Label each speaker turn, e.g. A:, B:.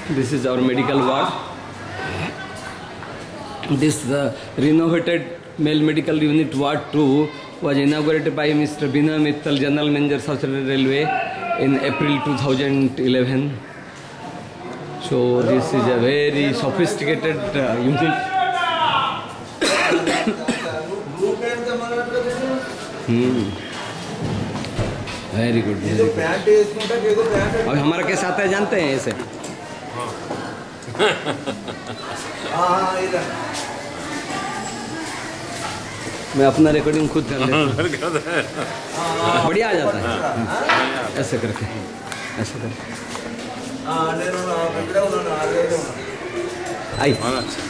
A: This is our medical ward. This renovated male medical unit ward 2 was inaugurated by Mr. Bina Mittal, General Manager, Southern Railway, in April 2011. So this is a very sophisticated unit. Very good, very good. और हमारा कैसे आता है जानते हैं ऐसे? मैं अपना रिकॉर्डिंग खुद कर लेता हूँ। बढ़िया आ जाता है ऐसे करके, ऐसे करके। आई